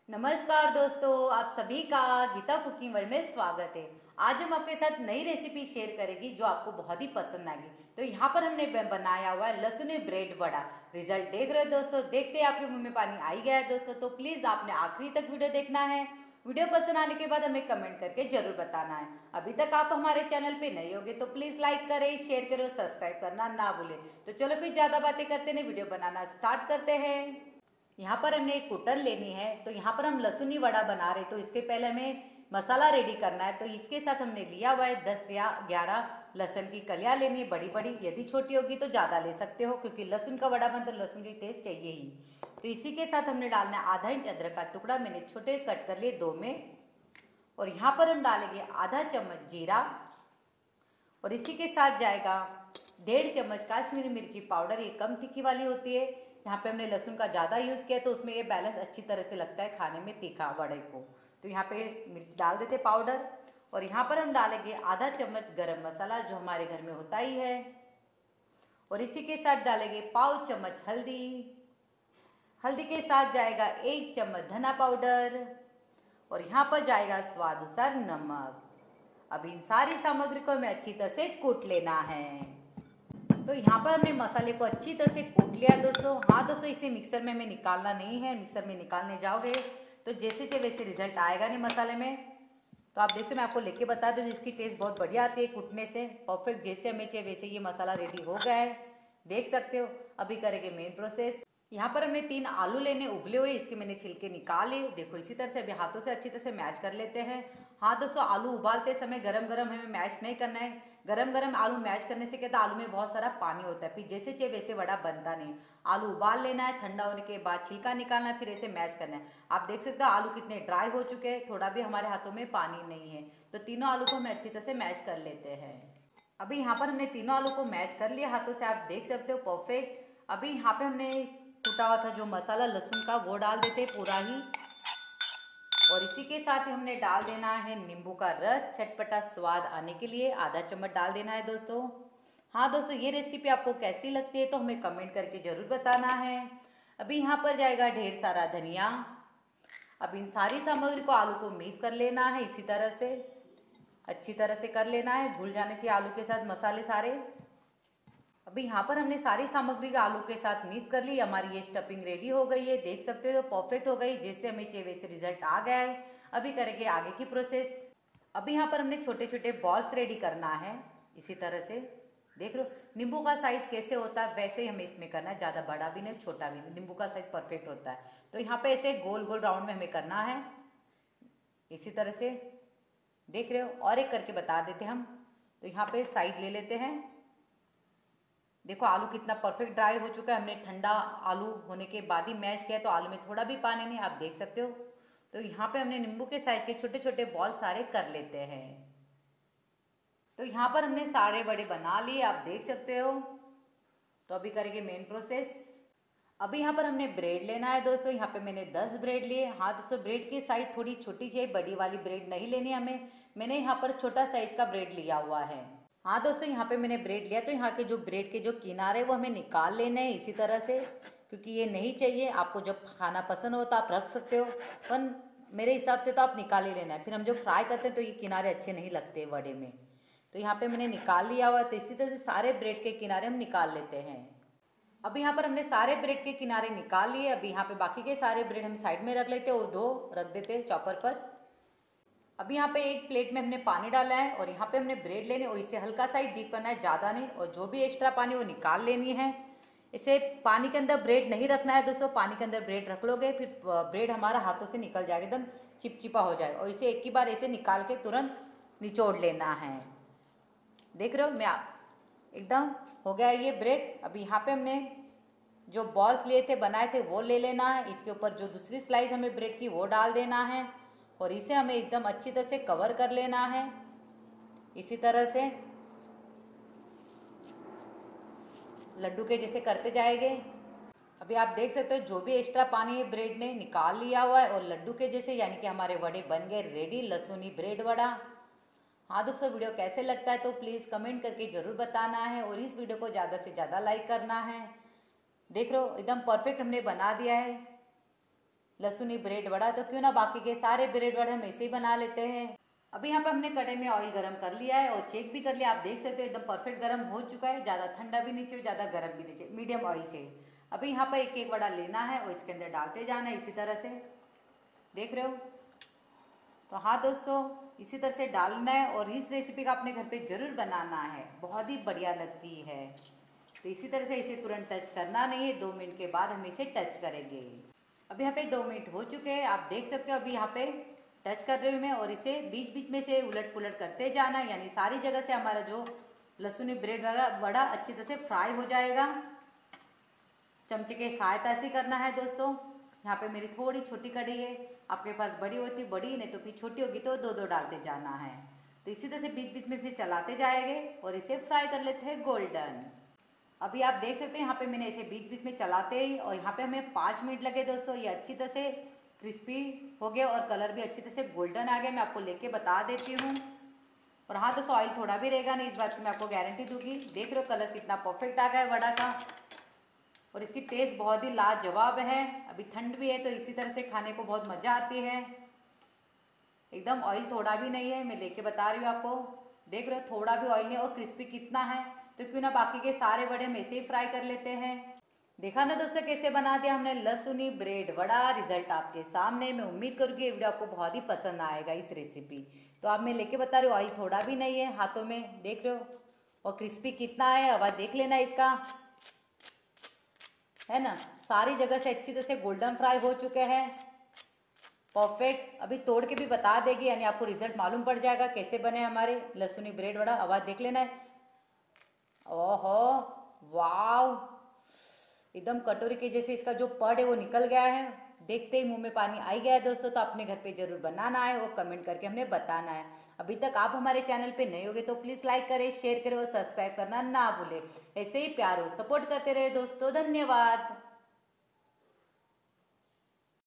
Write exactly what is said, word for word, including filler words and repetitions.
नमस्कार दोस्तों, आप सभी का गीता कुकिंग वर्ल्ड में स्वागत है। आज हम आपके साथ नई रेसिपी शेयर करेंगे जो आपको बहुत ही पसंद आएगी। तो यहाँ पर हमने बनाया हुआ है लहसुनी ब्रेड वड़ा। रिजल्ट देख रहे हो दोस्तों, देखते हैं आपके मुंह में पानी आ ही गया है दोस्तों। तो प्लीज आपने आखिरी तक वीडियो देखना है। वीडियो पसंद आने के बाद हमें कमेंट करके जरूर बताना है। अभी तक आप हमारे चैनल पे नए होगे तो प्लीज लाइक करें, शेयर करें, सब्सक्राइब करना ना भूलें। तो चलो फिर ज्यादा बातें करते नहीं, वीडियो बनाना स्टार्ट करते हैं। यहाँ पर हमने एक कुटन लेनी है। तो यहाँ पर हम लहसुनी वड़ा बना रहे, तो इसके पहले हमें मसाला रेडी करना है। तो इसके साथ हमने लिया हुआ है दस या ग्यारह लहसुन की कलियां लेनी है, बड़ी बड़ी। यदि छोटी होगी तो ज़्यादा ले सकते हो, क्योंकि लहसुन का वड़ा बन तो लहसुन की टेस्ट चाहिए ही। तो इसी के साथ हमने डालना है आधा इंच अदरक का टुकड़ा, मैंने छोटे कट कर लिए दो में। और यहाँ पर हम डालेंगे आधा चम्मच जीरा, और इसी के साथ जाएगा डेढ़ चम्मच काश्मीरी मिर्ची पाउडर। ये कम तीखी वाली होती है। यहाँ पे हमने लहसुन का ज़्यादा यूज़ किया तो उसमें ये बैलेंस अच्छी तरह से लगता है खाने में तीखा वड़े को। तो यहाँ पे मिर्च डाल देते पाउडर। और यहाँ पर हम डालेंगे आधा चम्मच गरम मसाला जो हमारे घर में होता ही है। और इसी के साथ डालेंगे पाव चम्मच हल्दी। हल्दी के साथ जाएगा एक चम्मच धना पाउडर। और यहाँ पर जाएगा स्वाद अनुसार नमक। अब इन सारी सामग्री को हमें अच्छी तरह से कूट लेना है। तो यहाँ पर हमने मसाले को अच्छी तरह से कूट लिया दोस्तों। हाँ दोस्तों, इसे मिक्सर में हमें निकालना नहीं है। मिक्सर में निकालने जाओगे तो जैसे से वैसे रिजल्ट आएगा नहीं मसाले में। तो आप देखो, मैं आपको लेके बता दूँ, इसकी टेस्ट बहुत बढ़िया आती है कूटने से। परफेक्ट जैसे हमें चाहिए वैसे ये मसाला रेडी हो गया है, देख सकते हो। अभी करेंगे मेन प्रोसेस। यहाँ पर हमने तीन आलू लेने उबले हुए, इसके मैंने छिलके निकाले। देखो इसी तरह से अभी हाथों से अच्छी तरह से मैश कर लेते हैं। हाँ दोस्तों, आलू उबालते समय गरम गरम हमें मैश नहीं करना है। गरम गरम आलू मैश करने से कहता है आलू में बहुत सारा पानी होता है, फिर जैसे चाहिए वैसे वड़ा बनता नहीं। आलू उबाल लेना है, ठंडा होने के बाद छिलका निकालना है, फिर ऐसे मैश करना है। आप देख सकते हो आलू कितने ड्राई हो चुके हैं, थोड़ा भी हमारे हाथों में पानी नहीं है। तो तीनों आलू को हम अच्छी तरह से मैश कर लेते हैं। अभी यहाँ पर हमने तीनों आलू को मैश कर लिया हाथों से, आप देख सकते हो परफेक्ट। अभी यहाँ पे हमने कूटा हुआ था जो मसाला लहसुन का, वो डाल देते पूरा ही। और इसी के साथ ही हमने डाल देना है नींबू का रस, चटपटा स्वाद आने के लिए आधा चम्मच डाल देना है दोस्तों। हाँ दोस्तों, ये रेसिपी आपको कैसी लगती है तो हमें कमेंट करके जरूर बताना है। अभी यहाँ पर जाएगा ढेर सारा धनिया। अब इन सारी सामग्री को आलू को मिक्स कर लेना है, इसी तरह से अच्छी तरह से कर लेना है। घुल जाने चाहिए आलू के साथ मसाले सारे। अभी यहाँ पर हमने सारी सामग्री का आलू के साथ मिक्स कर ली। हमारी ये स्टफिंग रेडी हो गई है, देख सकते हो परफेक्ट हो गई। जैसे हमें चाहिए वैसे रिजल्ट आ गया है। अभी करेंगे आगे की प्रोसेस। अभी यहाँ पर हमने छोटे छोटे बॉल्स रेडी करना है, इसी तरह से देख लो। नींबू का साइज कैसे होता है वैसे ही हमें इसमें करना है, ज़्यादा बड़ा भी नहीं छोटा भी नहीं, नींबू का साइज परफेक्ट होता है। तो यहाँ पे ऐसे गोल गोल राउंड में हमें करना है, इसी तरह से देख रहे हो। और एक करके बता देते हम। तो यहाँ पे साइड ले लेते हैं। देखो आलू कितना परफेक्ट ड्राई हो चुका है। हमने ठंडा आलू होने के बाद ही मैश किया, तो आलू में थोड़ा भी पानी नहीं, आप देख सकते हो। तो यहाँ पे हमने नींबू के साइज के छोटे छोटे बॉल सारे कर लेते हैं। तो यहाँ पर हमने सारे बड़े बना लिए, आप देख सकते हो। तो अभी करेंगे मेन प्रोसेस। अभी यहाँ पर हमने ब्रेड लेना है दोस्तों। यहाँ पे मैंने दस ब्रेड लिए। हाँ दोस्तों, ब्रेड की साइज थोड़ी छोटी चाहिए, बड़ी वाली ब्रेड नहीं लेनी हमें। मैंने यहाँ पर छोटा साइज का ब्रेड लिया हुआ है। हाँ दोस्तों, यहाँ पे मैंने ब्रेड लिया। तो यहाँ के जो ब्रेड के जो किनारे वो हमें निकाल लेने हैं, इसी तरह से, क्योंकि ये नहीं चाहिए। आपको जब खाना पसंद हो तो आप रख सकते हो, पर मेरे हिसाब से तो आप निकाल ही लेना है। फिर हम जो फ्राई करते हैं तो ये किनारे अच्छे नहीं लगते वड़े में। तो यहाँ पे मैंने निकाल लिया हुआ है। तो इसी तरह से सारे ब्रेड के किनारे हम निकाल लेते हैं। अभी यहाँ पर हमने सारे ब्रेड के किनारे निकाल लिए। अभी यहाँ पे बाकी के सारे ब्रेड हम साइड में रख लेते हैं और दो रख देते हैं चॉपर पर। अभी यहाँ पे एक प्लेट में हमने पानी डाला है, और यहाँ पे हमने ब्रेड लेने और इसे हल्का सा ही डीप करना है, ज़्यादा नहीं। और जो भी एक्स्ट्रा पानी वो निकाल लेनी है। इसे पानी के अंदर ब्रेड नहीं रखना है दोस्तों। पानी के अंदर ब्रेड रख लोगे फिर ब्रेड हमारा हाथों से निकल जाएगा, एकदम चिपचिपा हो जाएगा। और इसे एक ही बार ऐसे निकाल के तुरंत निचोड़ लेना है। देख रहे हो, मैं एकदम हो गया ये ब्रेड। अभी यहाँ पे हमने जो बॉल्स लिए थे बनाए थे वो ले लेना है। इसके ऊपर जो दूसरी स्लाइस हमें ब्रेड की वो डाल देना है, और इसे हमें एकदम अच्छी तरह से कवर कर लेना है, इसी तरह से लड्डू के जैसे करते जाएंगे। अभी आप देख सकते हो जो भी एक्स्ट्रा पानी है ब्रेड ने निकाल लिया हुआ है, और लड्डू के जैसे यानी कि हमारे वड़े बन गए रेडी, लहसुनी ब्रेड वड़ा। हाँ दोस्तों, वीडियो कैसे लगता है तो प्लीज़ कमेंट करके ज़रूर बताना है, और इस वीडियो को ज़्यादा से ज़्यादा लाइक करना है। देख लो एकदम परफेक्ट हमने बना दिया है। लहसुनी ब्रेड वड़ा, तो क्यों ना बाकी के सारे ब्रेड वड़े हम ऐसे ही बना लेते हैं। अभी यहाँ पे हमने कढ़ाई में ऑयल गरम कर लिया है और चेक भी कर लिया। आप देख सकते हो एकदम परफेक्ट गरम हो चुका है। ज़्यादा ठंडा भी नहीं चाहिए, ज़्यादा गर्म भी नहीं चाहिए, मीडियम ऑयल चाहिए। अभी यहाँ पर एक एक वड़ा लेना है और इसके अंदर डालते जाना है इसी तरह से, देख रहे हो। तो हाँ दोस्तों, इसी तरह से डालना है और इस रेसिपी का अपने घर पे ज़रूर बनाना है, बहुत ही बढ़िया लगती है। तो इसी तरह से इसे तुरंत टच करना नहीं है, दो मिनट के बाद हम इसे टच करेंगे। अब यहाँ पे दो मिनट हो चुके हैं, आप देख सकते हो। अभी यहाँ पे टच कर रही हूँ मैं और इसे बीच बीच में से उलट पुलट करते जाना, यानी सारी जगह से हमारा जो लहसुनी ब्रेड वाला वड़ा अच्छी तरह से फ्राई हो जाएगा। चमचे के सहायता से करना है दोस्तों। यहाँ पे मेरी थोड़ी छोटी कढ़ाई है, आपके पास बड़ी होती बड़ी, नहीं तो फिर छोटी होगी तो दो दो डालते जाना है। तो इसी तरह से बीच बीच में फिर चलाते जाएंगे और इसे फ्राई कर लेते हैं गोल्डन। अभी आप देख सकते हैं यहाँ पे मैंने इसे बीच बीच में चलाते ही, और यहाँ पे हमें पाँच मिनट लगे दोस्तों। ये अच्छी तरह से क्रिस्पी हो गया और कलर भी अच्छी तरह से गोल्डन आ गया। मैं आपको लेके बता देती हूँ। और हाँ दोस्तों, ऑयल थोड़ा भी रहेगा नहीं, इस बात की मैं आपको गारंटी दूंगी। देख रहे हो कलर कितना परफेक्ट आ गया है वड़ा का, और इसकी टेस्ट बहुत ही लाजवाब है। अभी ठंड भी है तो इसी तरह से खाने को बहुत मज़ा आती है। एकदम ऑयल थोड़ा भी नहीं है, मैं लेके बता रही हूँ आपको। देख रहे हो थोड़ा भी ऑयल नहीं, और क्रिस्पी कितना है। तो क्यों ना बाकी के सारे वड़े हम ऐसे ही फ्राई कर लेते हैं। देखा ना दोस्तों कैसे बना दिया हमने लहसुनी ब्रेड वड़ा। रिजल्ट आपके सामने। मैं उम्मीद करूँगी ये वीडियो आपको बहुत ही पसंद आएगा इस रेसिपी। तो आप मैं लेके बता रही हूँ, ऑयल थोड़ा भी नहीं है हाथों में, देख रहे हो। और क्रिस्पी कितना है, आवाज़ देख लेना इसका, है ना। सारी जगह से अच्छी तरह से गोल्डन फ्राई हो चुके हैं, परफेक्ट। अभी तोड़ के भी बता देगी, यानी आपको रिजल्ट मालूम पड़ जाएगा कैसे बने हमारे लहसुनी ब्रेड वड़ा। आवाज़ देख लेना है। ओहो वाव, एकदम कटोरी के जैसे इसका जो पड है वो निकल गया है। देखते ही मुंह में पानी आ ही गया है दोस्तों। तो अपने घर पे जरूर बनाना है और कमेंट करके हमने बताना है। अभी तक आप हमारे चैनल पे नए होगे तो प्लीज़ लाइक करें, शेयर करें और सब्सक्राइब करना ना भूलें। ऐसे ही प्यार और सपोर्ट करते रहे दोस्तों। धन्यवाद।